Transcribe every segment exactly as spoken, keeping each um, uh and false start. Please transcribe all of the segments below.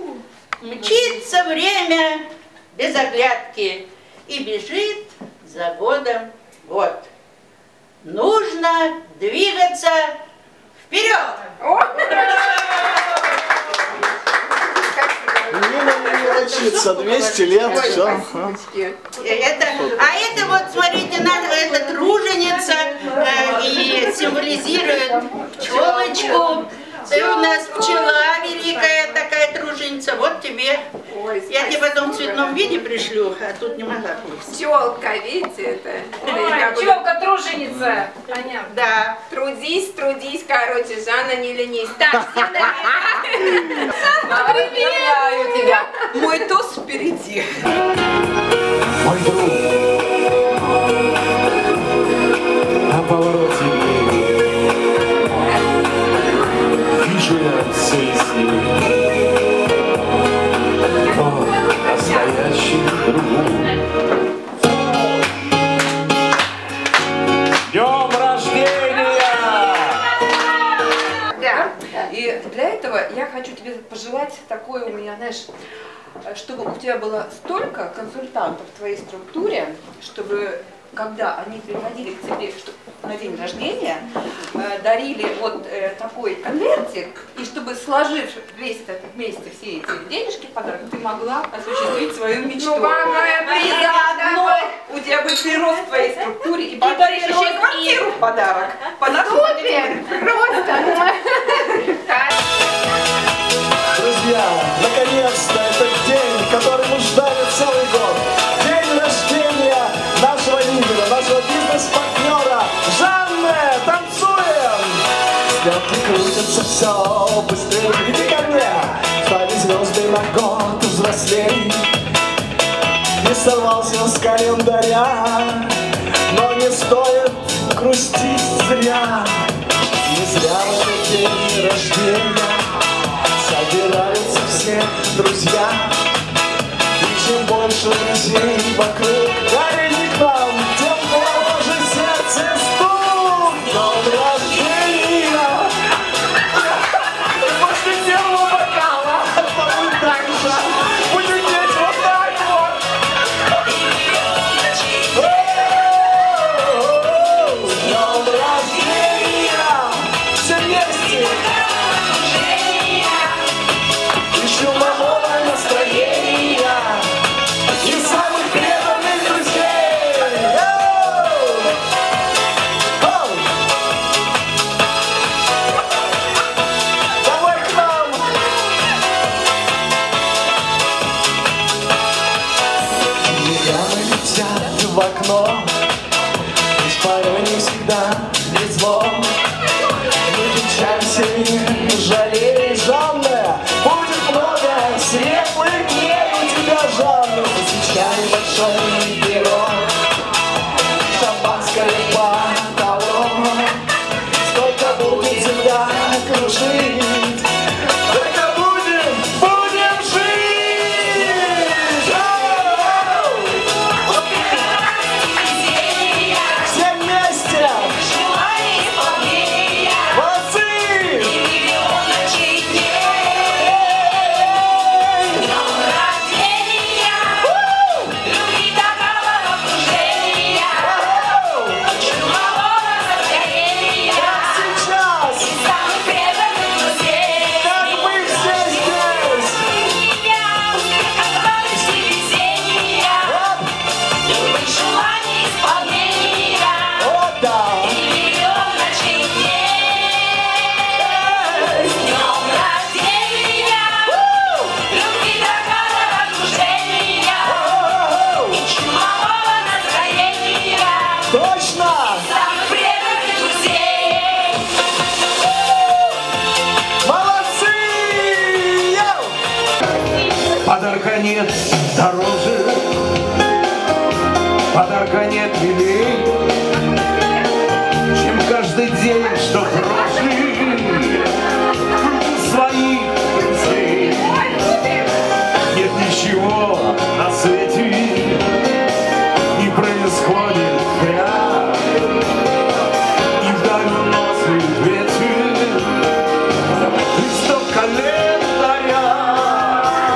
Мчится время без оглядки и бежит за годом год. Нужно двигаться вперед! Не мелочиться, двести лет, все. Это, а это вот, смотрите, на, это труженица э, и символизирует пчелочку. Ты у нас пчела великая такая труженица. Вот тебе. Ой, я тебе потом в цветном виде пришлю, а тут не могла пусть. Пчелка, видите это? Ой, пчелка труженица. Понятно. Да. Трудись, трудись, короче, Жанна, не ленись. Так, все нормально. Поздравляю тебя. Мой тост впереди. Мой друг, на повороте вижу я цветы. О, настоящий друг. Днем рождения! Да. И для этого я хочу тебе пожелать такое у меня, знаешь, чтобы у тебя было столько консультантов в твоей структуре, чтобы когда они приходили к тебе на день рождения, э, дарили вот э, такой конвертик, и чтобы, сложив весь этот вместе все эти денежки в подарок, ты могла осуществить свою мечту. Ну, и заодно у тебя будет прирост в твоей структуре, и подаришь еще и квартиру в подарок. По нашему просто! Друзья, наконец-то этот день, который мы ждали целый год. День рождения нашего лидера, нашего бизнес-партнера Жанны. Танцуем! Стрелки крутятся все быстрее. Иди ко мне! Стали звезды на год взрослей. Не сорвался с календаря, но не стоит грустить зря. Не зря в этот день рождения собираются все друзья. И чем больше друзей вокруг, дарили к нам, тем моложе сердце стук. Днем рождения! После первого бокала будет так же. Будет петь вот так вот. Днем рождения! Все вместе! Нового настроения и самых преданных друзей. Оу! Давай к нам! Миллионы летят в окно, ведь порой не всегда везло. Не печалься, не жалей, Жанна, будет много светлых дней у тебя, Жанна. Встречай большой пирог, шампанское бокалом. Сколько будет земля кружить, сколько будем, будем жить. Все вместе! Подарка нет дороже, подарка нет милей, чем каждый день, что прожили своих друзей. Нет ничего на свете, не происходит зря, и вдаль уносит ветер листок календаря.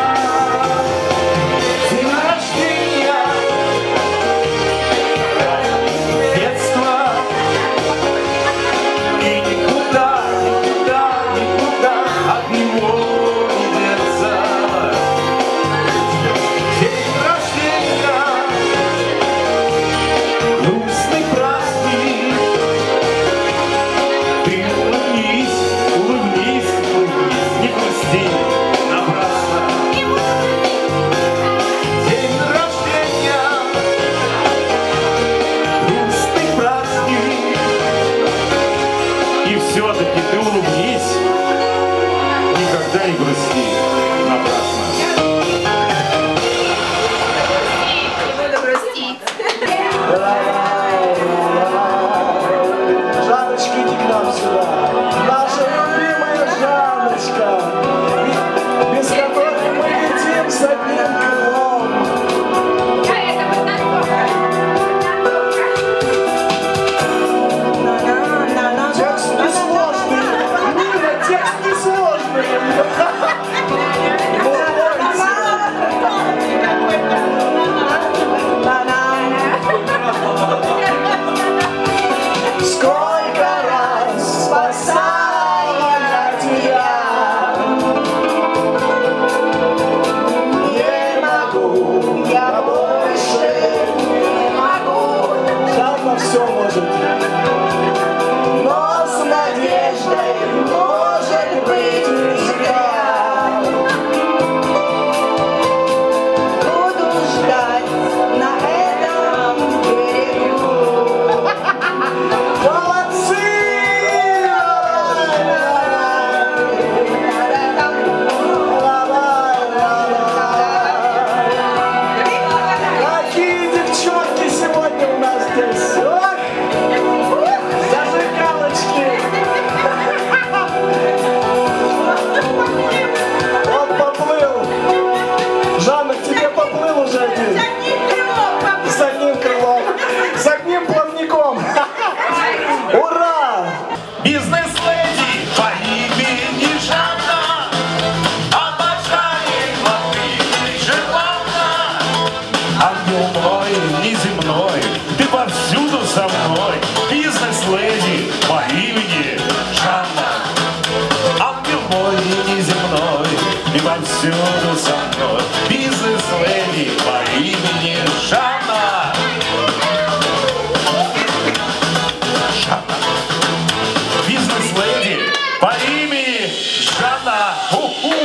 повсюду со мной бизнес-леди по имени Жанна. Жанна. Бизнес-леди по имени Жанна. У-ху.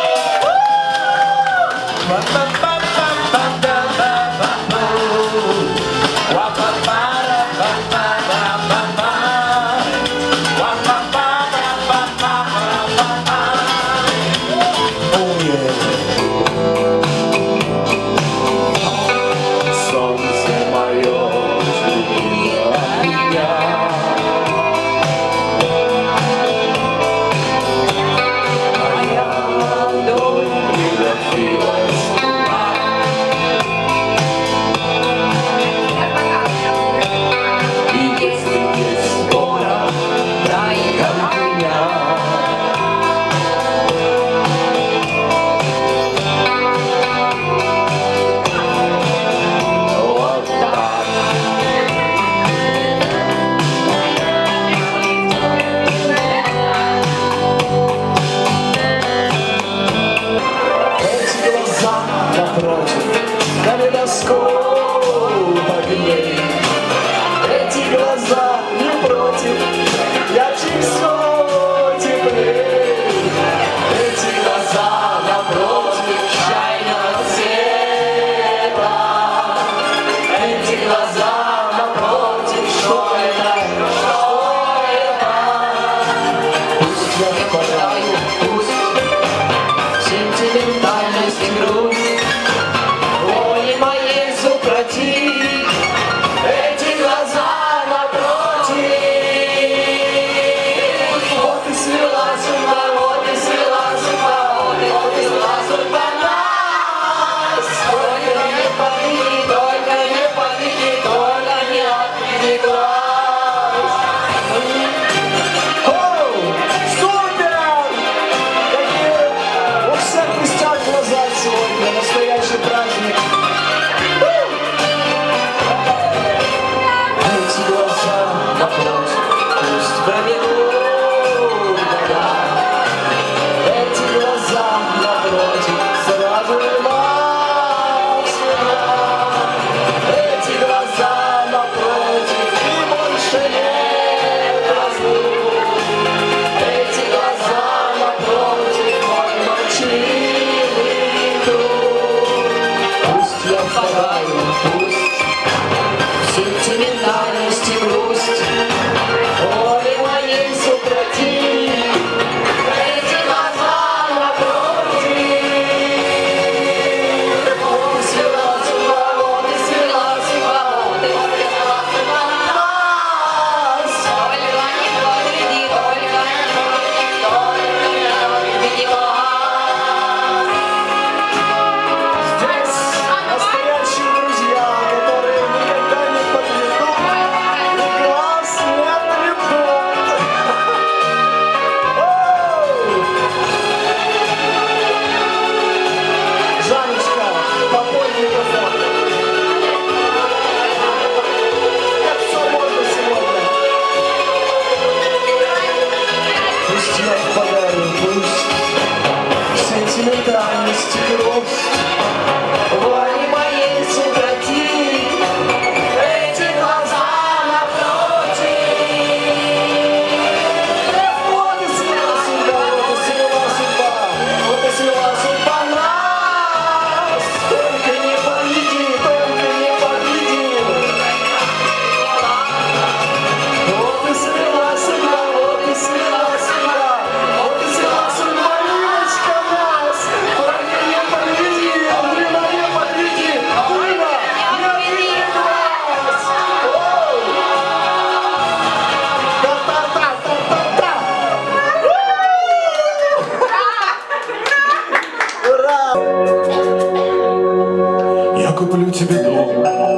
куплю тебе дом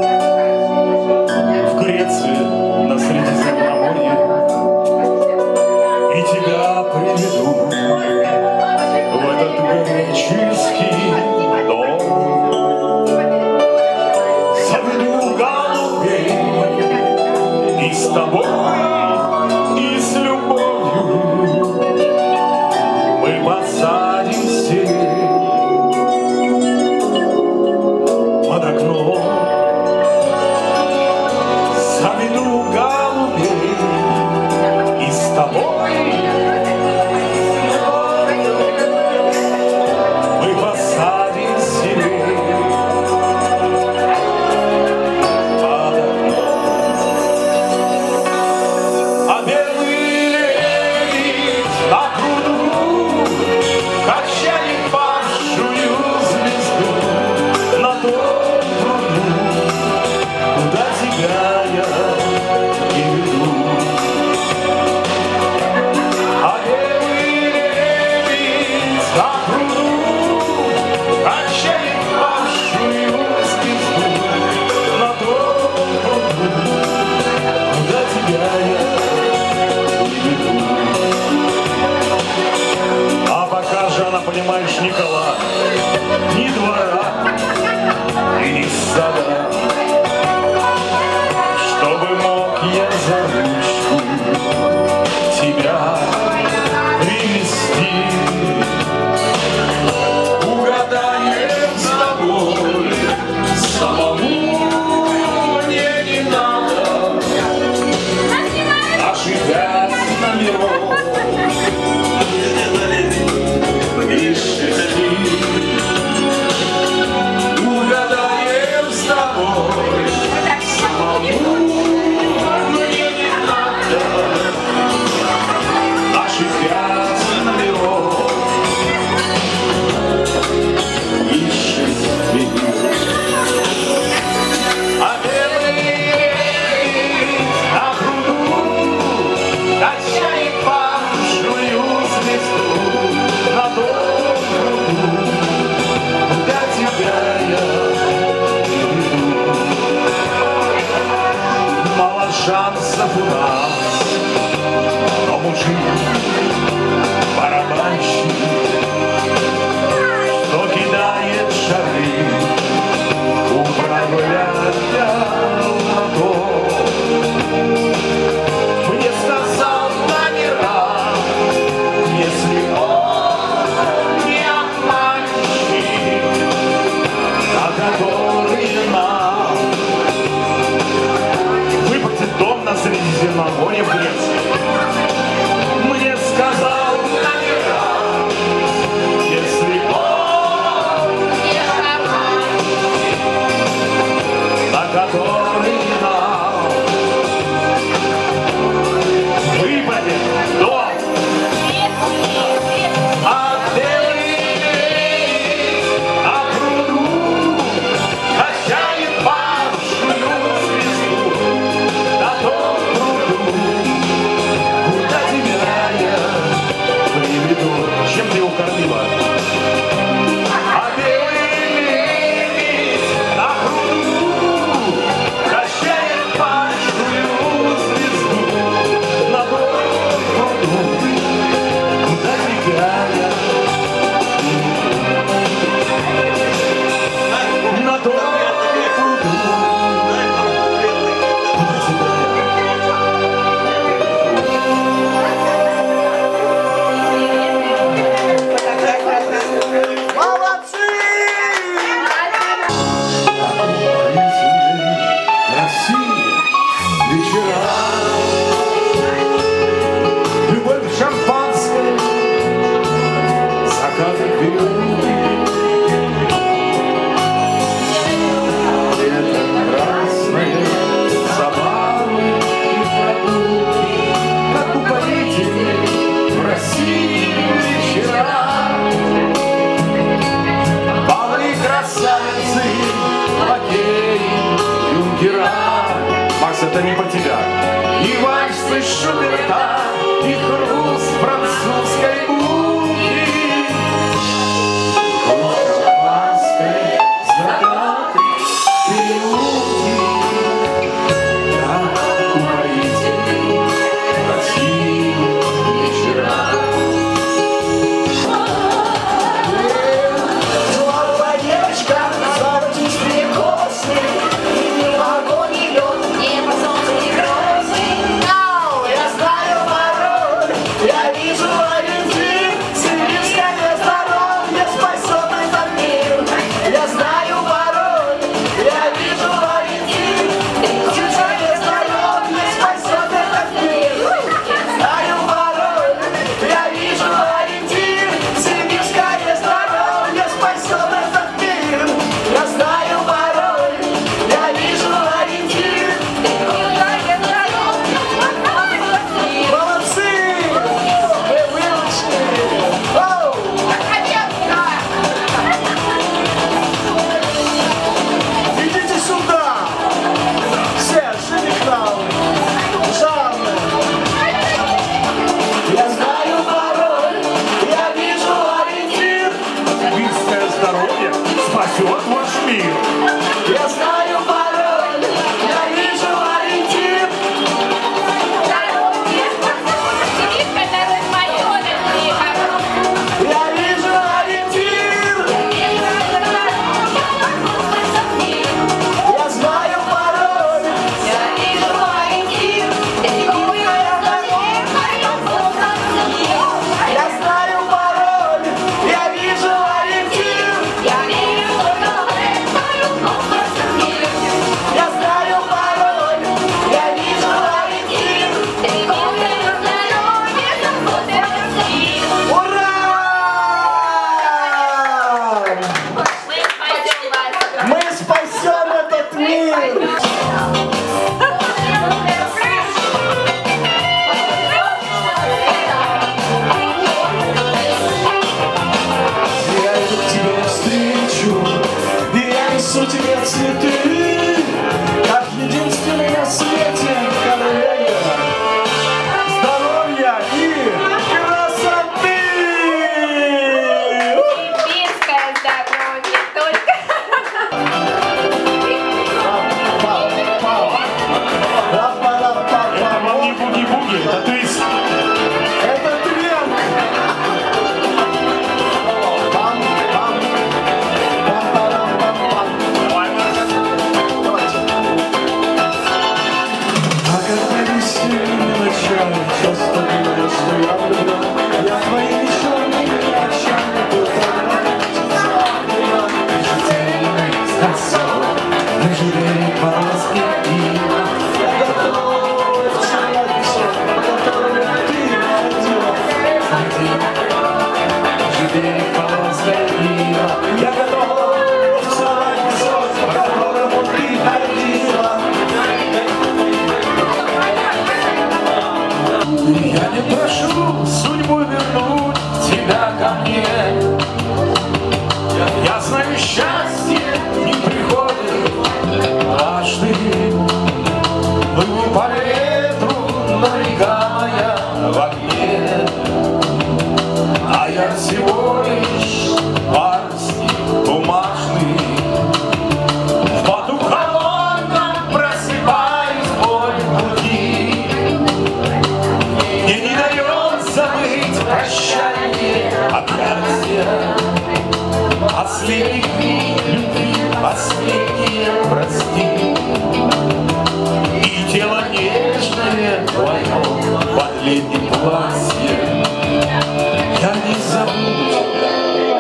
в Греции на Средиземноморье и тебя приведу в этот греческий дом. Заведу голубей и с тобой, и с любовью мы посадим все кидает шары, управляя мотор. Мне сказал номера, если он не обманщик, а который нам выплатит дом на Средиземноморье в Греции. Мне сказал номера, если он не обманщик, а который нам выпадет дом. А белый лебедь на пруду качает падшую звезду на том пруду, куда тебя я приведу. Чем ты его кормила? А белый лебедь на пруду качает падшую звезду на том пруду, куда тебя я на том пруду, куда тебя Молодцы! Россия, вечера, любовь шампанское, закаты переулки, лето красное, забавы и прогулки, как упоительны в России вечера. Балы, красавицы, лакеи, юнкера. Макс, это не по тебя. И вальсы Шуберта, и хруст французской булки. Хруст шампанской, закаты, переулки. Так упоительны в России вечера. Слава девочка, золотистые косы, и ни огонь, ни лед, небо, солнце и грозы. Ау, я знаю пароль, я вижу ориентир, сибирское здоровье спасет этот мир. Я знаю пароль, я вижу ориентир, сибирское здоровье спасет этот мир. Знаю пароль, я вижу ориентир, сибирское здоровье спасет этот мир. Я знаю пароль, я вижу ориентир. Молодцы! Вы выучили! Оу! Идите сюда! Все, Женихнау! Жанна! Я знаю пароль, я вижу ориентир. Сибирское здоровье спасет ваш мир. Я знаю пароль, я вижу ориентир. Я вижу ориентир. Я знаю пароль, я вижу ориентир. Я знаю пароль, я вижу ориентир. Я знаю пароль, я вижу ориентир. Ура! Мы спасем этот мир! Я иду к тебе навстречу, и я несу тебе цветы, как единственный на свете коллега. Здоровья и красоты! Сибирское здоровье. Последних любви, последние прости. И тело нежное твое под летним платьем. Я не забуду тебя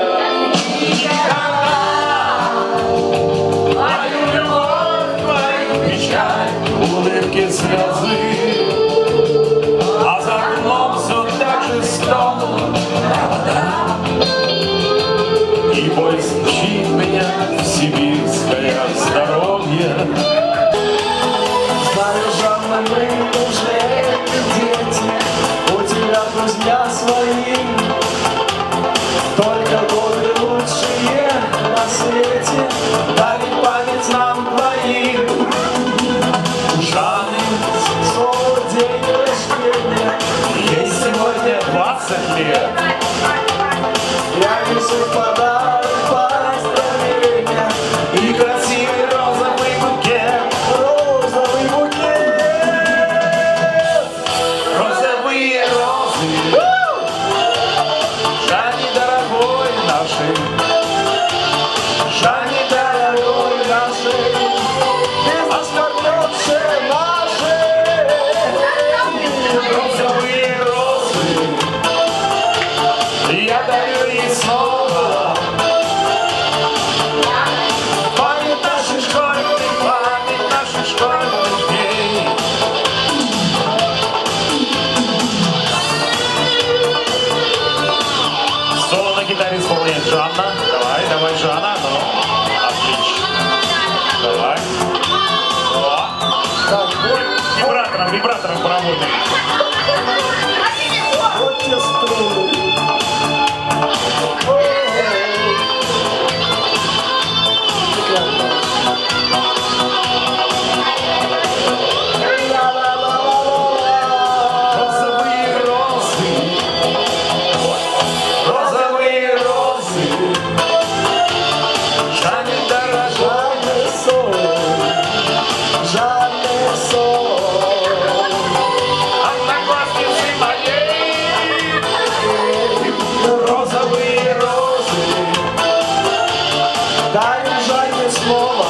никогда. Мою любовь, твою печаль, улыбки, слезы. А за окном все так жестоко вода. И боль стучит меня в сибирское здоровье. Знаю, Жанна, мы уже дети, у тебя друзья свои, только годы лучшие на свете, дарит память нам двоим. Жанны, Снова день рождения, ей сегодня двадцать лет. я несу подарок поздравления И красивый розовый букет. розовый букет. Розовые розы, Жанне дорогой нашей, Жанне дорогой нашей, Оскорбленцы наши, розовые розы, я дарю ей снова. Память наших школьных, память наших школьных дней. Соло на гитаре исполняет Жанна. Давай, давай, Жанна. Ну, отлично. Давай. О. Ой, вибратором, вибратором поработай. вот те струны. Розовые розы, розовые розы, Жанне дорогой. Жанны сон, Жанны сон. Одноклассницы моей, розовые розы, Дарим Жанне снова,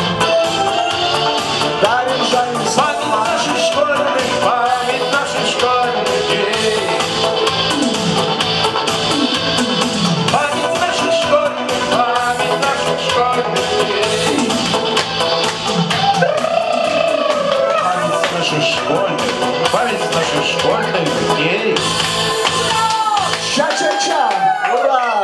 дарим Жанне память снова. наших школьных, память наших школьных дней. Память наших школьных, память наших школьных дней. Память наших школьных, память наших школьных дней. Ча-ча-ча, ура!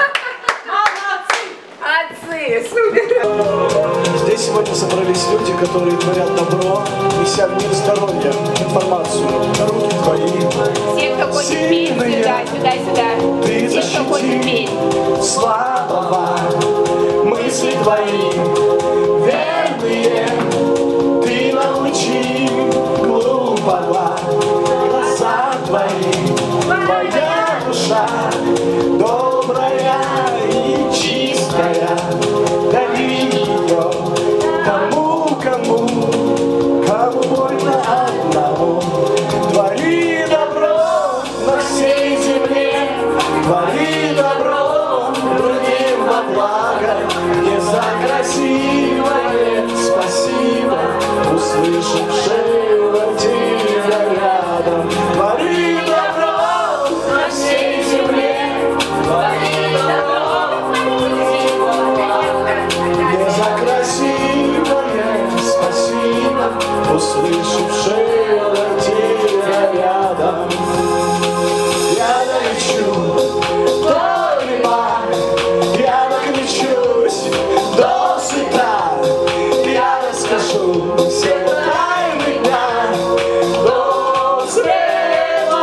Отцы, супер! Здесь сегодня собрались люди, которые творят добро, неся в мир здоровья, информацию. Руки твои, Все, кто хочет петь, сюда, сюда, сюда. ты Все, кто хочет защити петь. слабого, мысли твои верные, ты научи глупого, глаза твои, твоя душа добрая и чистая, дари ее тому, кому, кому больно одному. Твори добро на всей земле, твори добро другим во благо, не за красивое спасибо, услышавшего тебя рядом. Твори добро на всей земле, твори добро другим во благо, не за красивое спасибо, услышавшего тебя рядом. Я долечу до неба, я накричусь до сыта, я расскажу все тайны дня до зрева.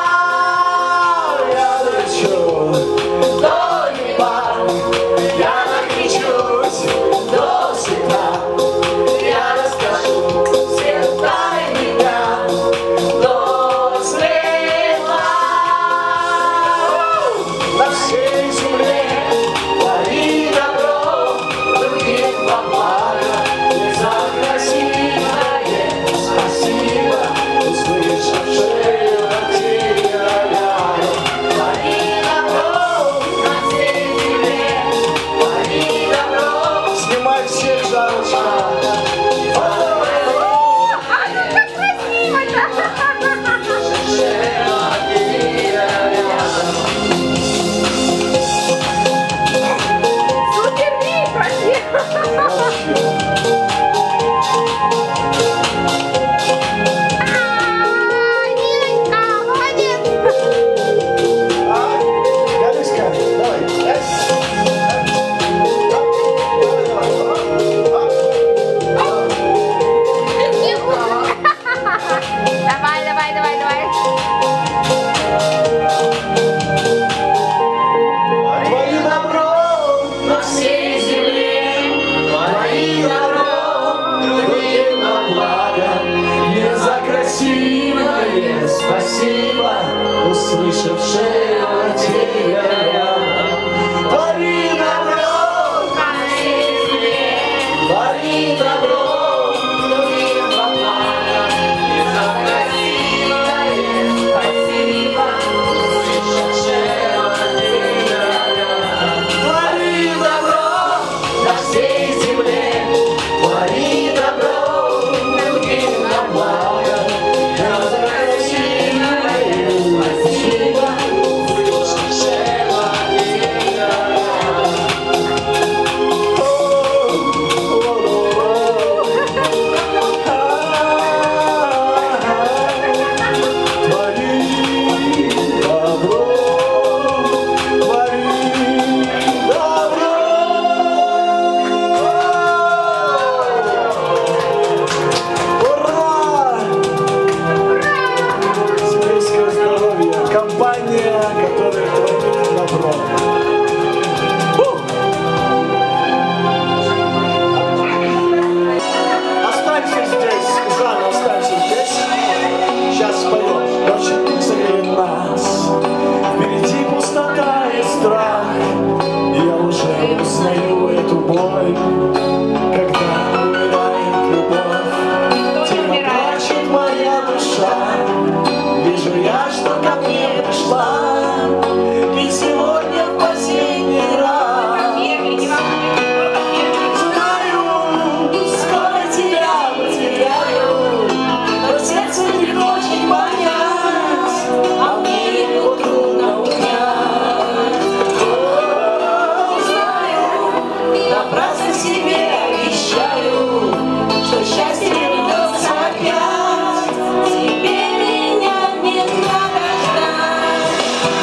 Я долечу до неба, я накричусь до сыта, я расскажу все тайны дня. себе обещаю, что счастье вернется опять. Теперь меня не надо ждать.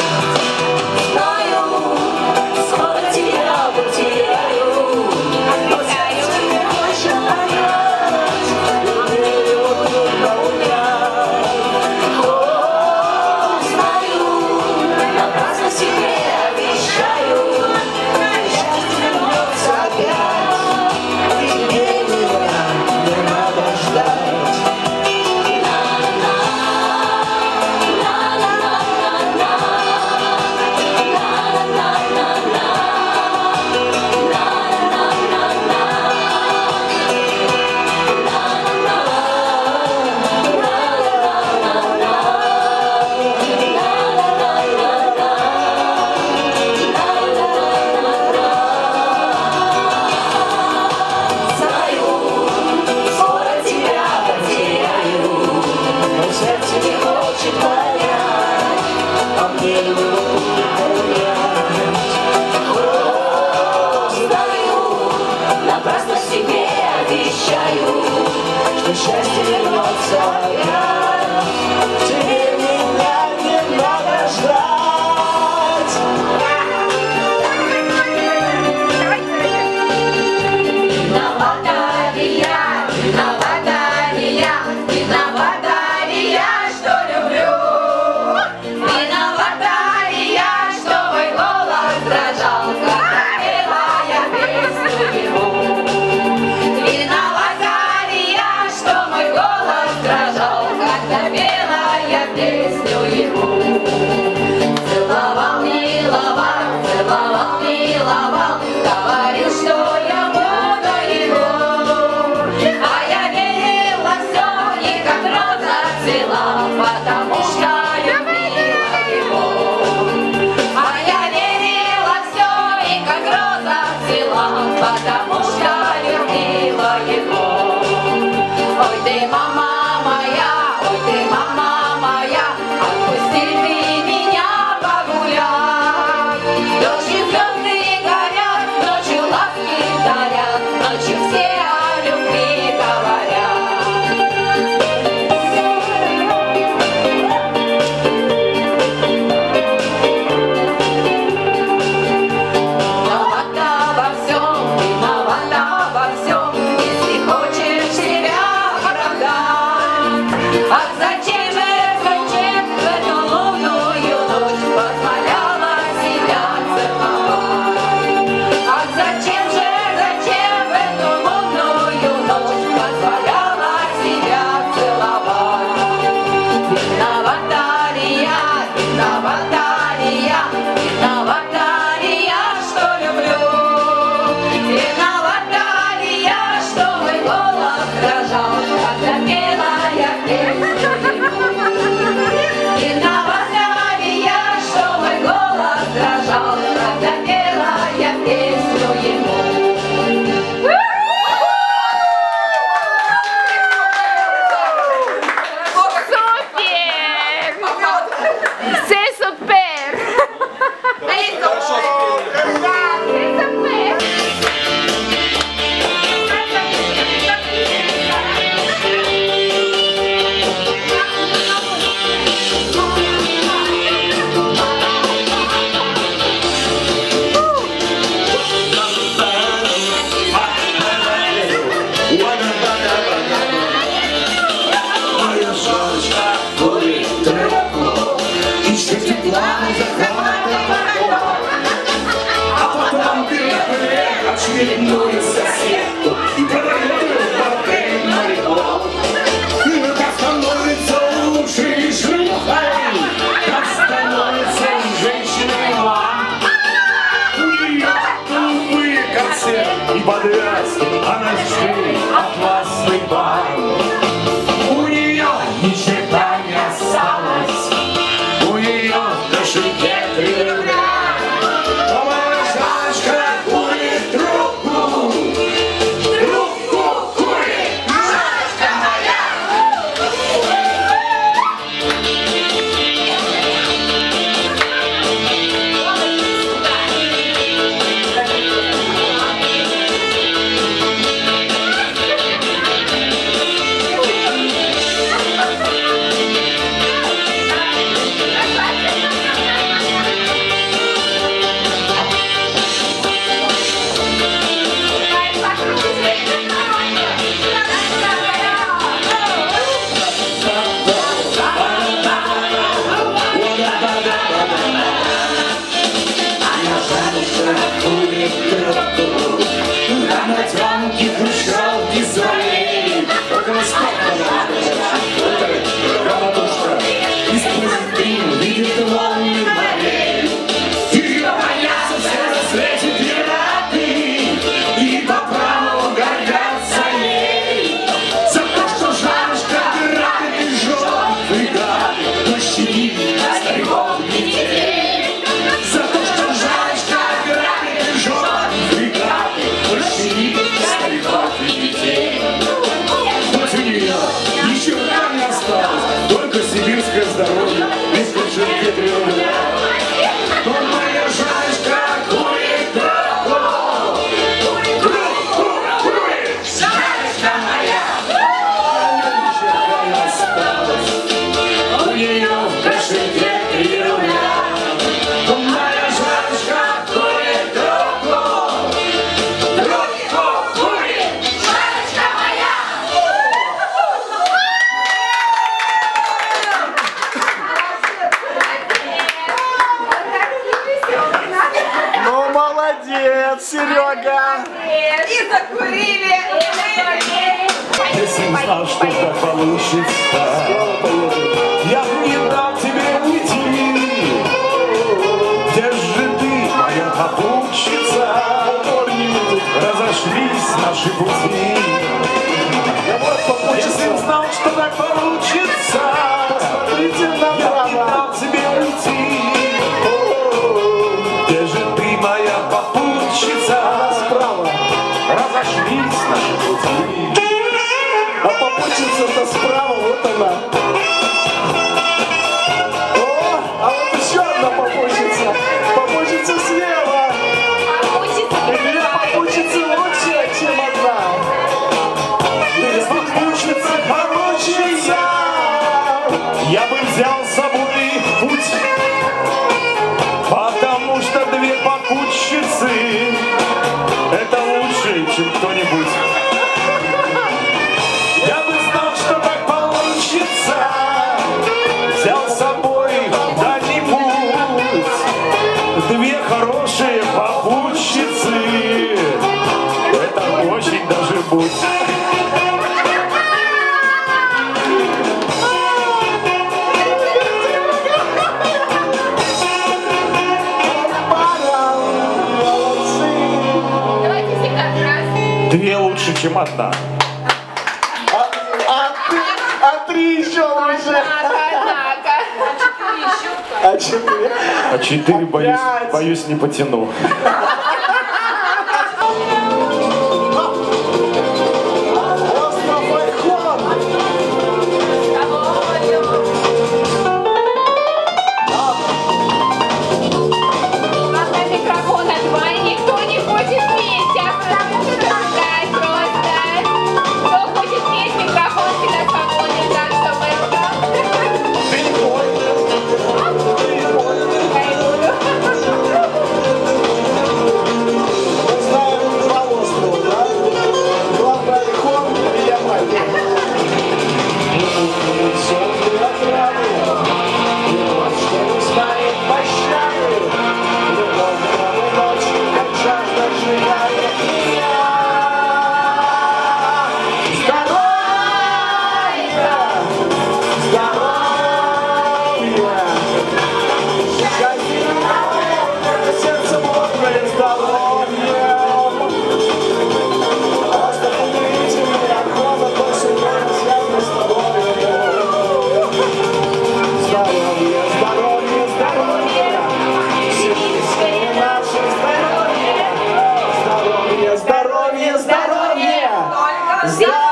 Знаю, скоро тебя потеряю, но сердце не хочет понять, мне его трудно унять. О, знаю, напрасно себе обещаю, счастье вернется опять. Теперь меня не надо ждать. Скоро тебя потеряю, но сердце не хочет понять, а мне его трудно унять. О, знаю, напрасно себе обещаю, что счастье вернется опять. Теперь меня не надо ждать. Виновата ли я, виновата ли я, виновата ли я, что люблю? Виновата ли я, что мой голос дрожал, когда пела я песню ему? Виновата ли я, что мой голос дрожал, когда пела я песню ему? Целовал, миловал, целовал, миловал, говорил, что я буду его. А я верила все, и как роза цвела, потому что любила его. А я верила все, и как роза цвела, потому что любила его. Ой, ты, мама моя, ой, ты, мама моя, отпусти ты меня погулять. Ночью звезды горят, ночью ласки дарят, ночью все о любви говорят. Виновата во всем, виновата во всем, если хочешь себя оправдать. Ах, зачем же, зачем в эту лунную ночь позволяла себя целовать? Ах, зачем же, зачем в эту лунную ночь позволяла себя целовать? Виновата ли я, виновата ли я, виновата ли я, что люблю? Виновата ли я, что мой голос дрожал, когда пела я песню ему? Виновата ли я, что мой голос дрожал, когда пела я песню ему? Супер! Sei super! Хорошо Sei super! Моя солнышко курит трубку, ищет тепла, захватывает, а потом берет очередную соседку и продает ее в бордель моряков. И как становится лучше и шлюхой, как становится женщиной вам. У нее голубые корсет и подвязки, а на шее атласный бант. У нее ни черта не осталось, у нее в кошельке три рубля. А моя Жаночка курит трубку, трубку курит Жаночка моя. И закурили. Если не знал, что так получится, я бы не дал тебе уйти. Где же ты, моя попутчица? Разошлись наши пути. Если б знал, что так получится, Посмотрите я бы не направо. дал тебе уйти. Где же ты, моя попутчица? Справа. Разошлись наши пути. А попутчица-то справа, вот она. О, а вот еще одна попутчица. Попутчица слева. Две попутчицы лучше, чем одна. Ты попутчица хорошая. Я бы взял с собой их в путь, потому что две попутчицы — это лучше, чем кто-нибудь. Я бы знал, что так получится, взял с собой в дальний путь. Две хорошие попутчицы — это очень даже будь. Давайте все как раз. Две лучше, чем одна. А, а, ты, а три еще лучше. Однако, А четыре? А четыре, боюсь, Опять. боюсь, не потяну. Остров Айхон. Пока микрофона два, и никто не хочет петь, а продолжать просто. Кто хочет петь, микрофон всегда свободен, так что welcome. Ты не пой. Ты не пой. Мы знаем два острова, да? Главный Айхон и Ямаль. Все для отравы. Любовь, что не знает пощады. Любовь на ночь, как жажда сжигает меня. Здоровья! Здоровья! Счастье, сердце мокрое, здоровье! Просто помните меня, охота до сюда, связано с тобой. Здоровье, здоровье, здоровье! Семейское наше здоровье! Здоровье, здоровье, здоровье! Здоровье!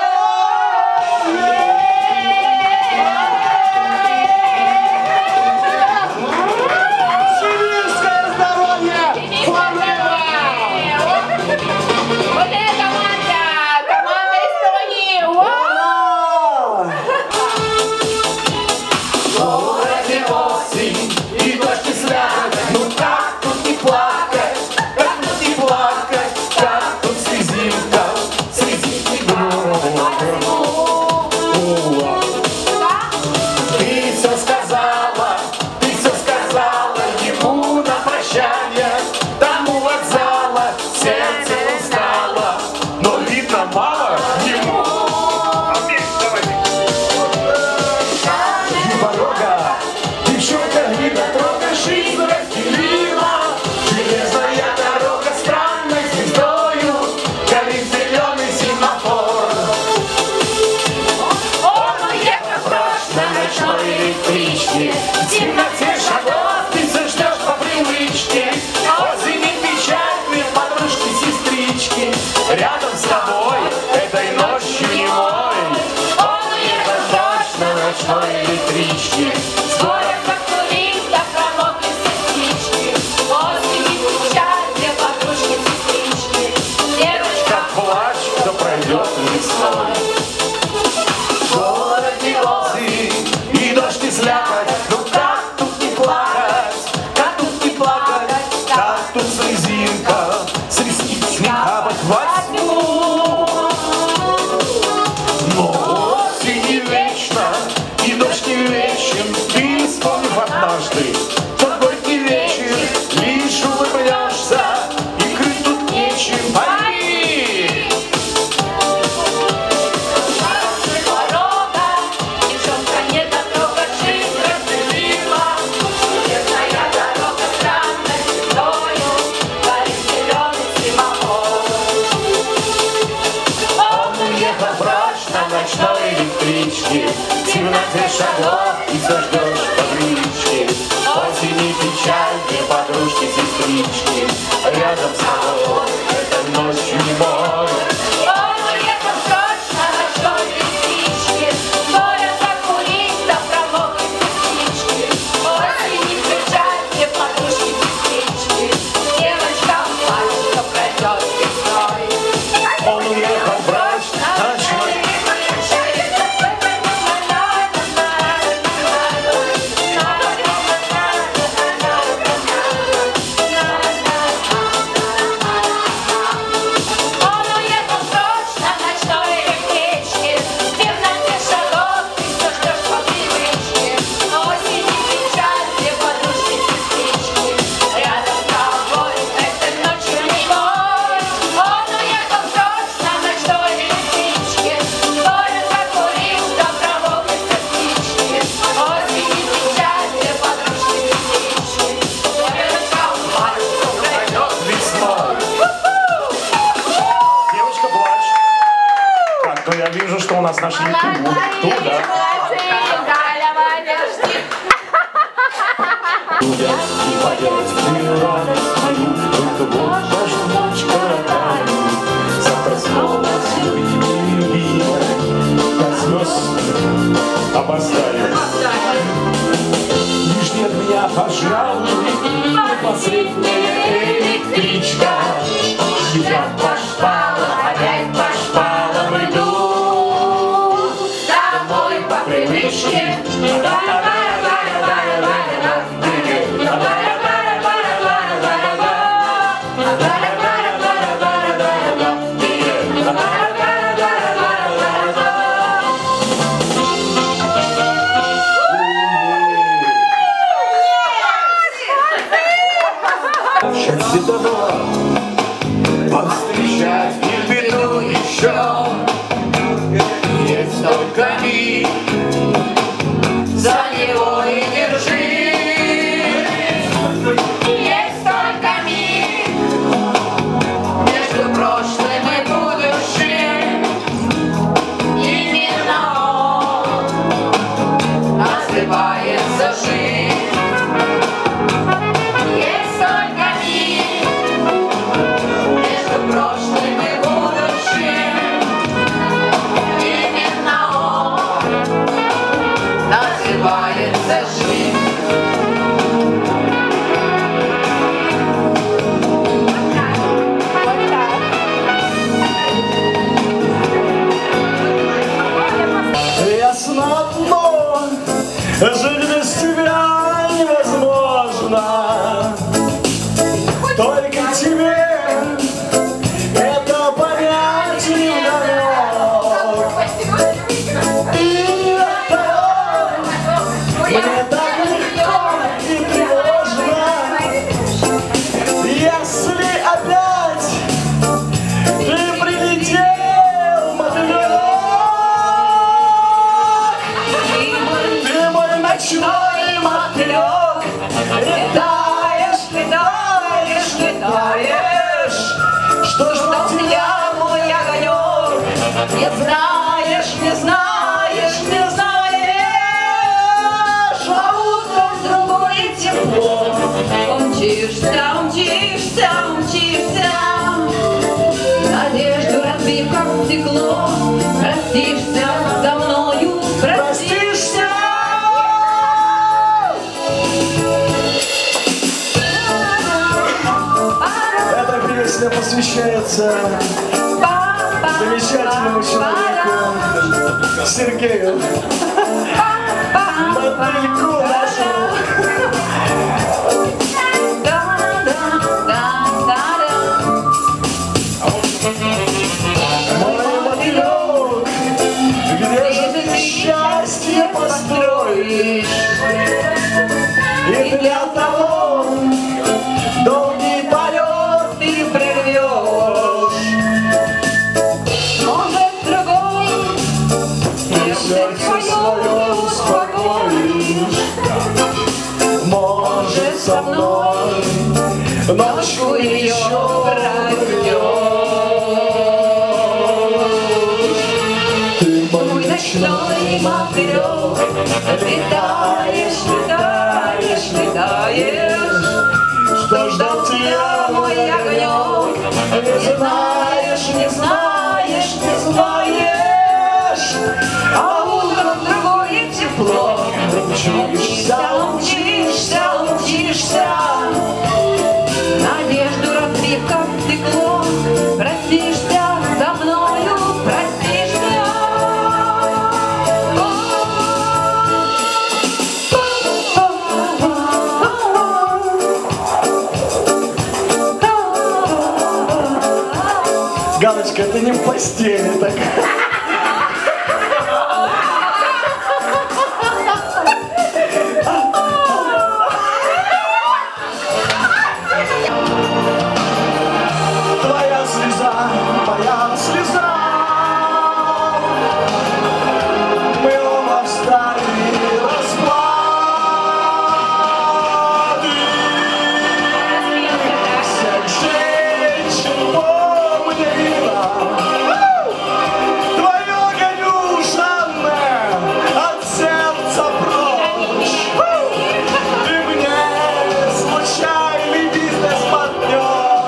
Сибирское здоровье! Forever! Вот это команда! Команда Эстонии! Вау! Ура! Городе осень, и дождь и слякоть. Ну как тут не плакать, как тут не плакать, как тут слезинка, слезинки Ты все сказала, ты все сказала ему на прощание, тому вокзала сердце устало, но видно мало ему. И порога, девчонка, не дотрогаешь, жизнь разделила. Железная дорога странной звездою, горит зеленый семафор. Он уехал прочь на ночной электричке, в темноте шагов ты все ждешь по привычке. Осенью печальные подружки-сестрички, рядом с тобой этой ночью не мой. Он уехал прочь на ночной электричке, Скоро покурить, да промокли сестрички. Осенью печаль, две подружки-сестрички. Девочка, как плачь, кто пройдет весной. В городе осень, и дождь и слякоть, ну как тут не плакать, как тут не плакать, как тут слезинка, с ресниц не капать возьму. Но осень не вечна, и дождь не вечен, ты вспомнив однажды тот горький вечер, лишь улыбнешься, и крыть тут нечем. электрички, в темноте шагов и все ждешь таблички. Осени печаль, две подружки, сестрички, рядом с тобой этой ночью не может. Я вижу, что у нас нашли тур, да? Галя, Ваня, жди. И поделать ты радость свою, только вот вашу ночь коротаю. Завтра снова с любимой, любимой, до слез опоздаю. Лишь нет меня, пожалуй, последняя электричка. Я по шпалам, опять по шпалам иду. По привычке. Счастье дано повстречать и беду еще. Есть только миг, за него и держи. Есть только миг между прошлым и будущим. Именно он осыпается жизнь. Есть только миг между прошлым и будущим. Именно он называется жизнь. Ясно одно, жить без тебя невозможно. Только тебе это понять не дано. И оттого мне так легко и тревожно, если опять ты прилетел, мотылек. Ты мой ночной мотылек, летаешь, летаешь, летаешь. Что ж на тебя, мой огонек, не знаешь, не знаешь, не знаешь. А утром другое тепло. Умчишься, умчишься, умчишься. Надежду разбив, как стекло. Простишься со мною, простишься. Эта песня посвящается замечательному человеку Сергею, мотыльку нашему. Мой мотылек, где же ты счастье построишь? И для того долгий полет ты прервешь. Может, другой и сердце свое успокоишь. ночной мотылек. Летаешь, летаешь, летаешь, Что ждал тебя, мой огонек. не знаешь, не знаешь, не знаешь, А утром другое тепло. Мчишься, Умчишься, умчишься, надежду разбив, как стекло. Простишься со мною, простишься. Галочка, ты не в постели так. Твоя слеза, моя слеза, мы оба встали расплаты. Всех женщин помнила твое горюшанное от сердца прочь. Ты мне случайный бизнес-партнер.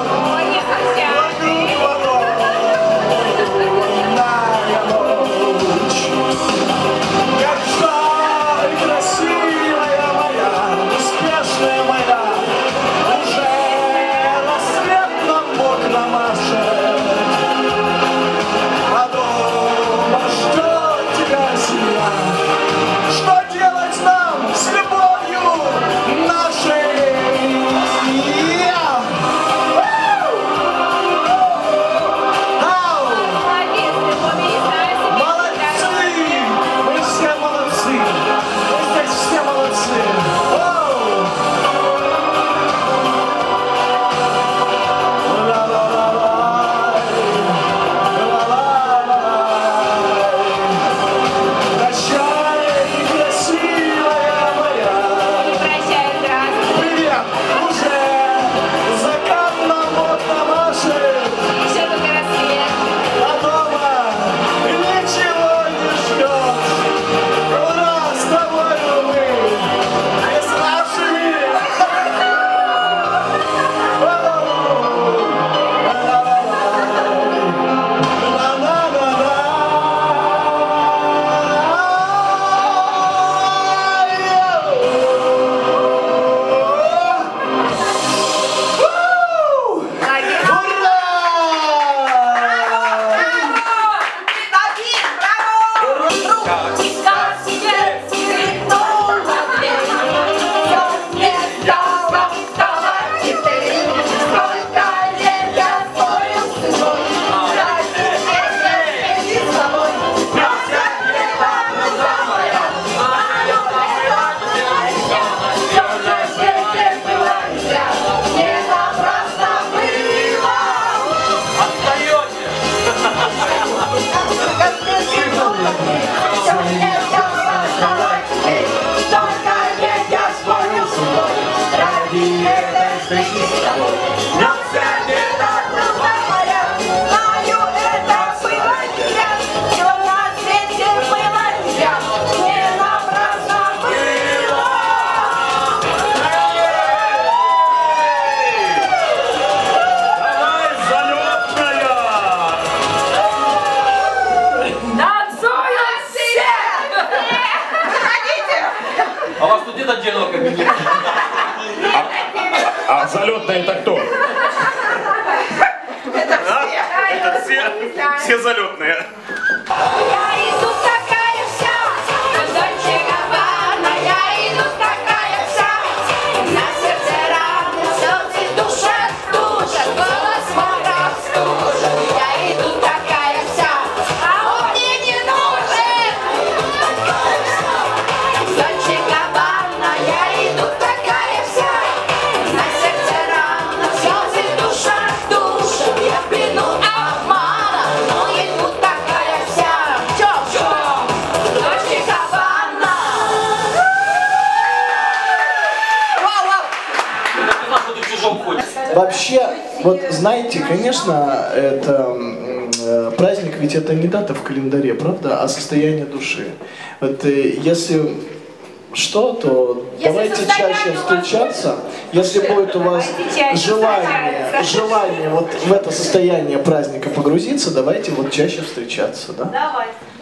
Что делать нам с любовью нашей? Ау! Молодцы! Мы все молодцы! Мы здесь все молодцы! Оу! Ла-ла-ла-лай, ла-ла-ла-лай. Прощай, красивая моя! Прощай, здравствуй. Привет! Уже закат нам вот намашет, Еще только рассвет. а дома ничего не ждет. У нас с тобой мы не с нашими. Как тебе скрипнула дверь, всё не стало вставать теперь. Сколько лет я спорил с тобой, ради этой с тобой. Просто не памятна моя, мою это всё на свете было нельзя, не напрасно было. Всё не стало вставать теперь. Сколько лет я спорил с тобой, ради этой встречи с тобой. Но вся беда была моя, знаю, это было нельзя. Всё на свете было нельзя, не напрасно было. Давай, залетная! Танцуют все! А у вас тут нет отдельного кабинета? А залетная это кто? Это все. Все залетные. Я иду такая вся, Дольче Габбана, я иду такая вся. На сердце раны, слезы душат, душат, голос мой стужит. Я иду такая вся, а он мне не нужен. Дольче Габбана, я иду такая вся. На сердце раны, слезы душат, душат. Я в плену обмана, но иду такая вся. В чем, в чем? Дольче Габбана. Я сказал, что ты в чужом ходишь. Вообще, вот знаете, конечно, это м, э, праздник ведь это не дата в календаре, правда, а состояние души. Вот э, если что, то Если давайте чаще встречаться. Если будет у вас желание, желание вот в это состояние праздника погрузиться, давайте вот чаще встречаться, да? Давайте.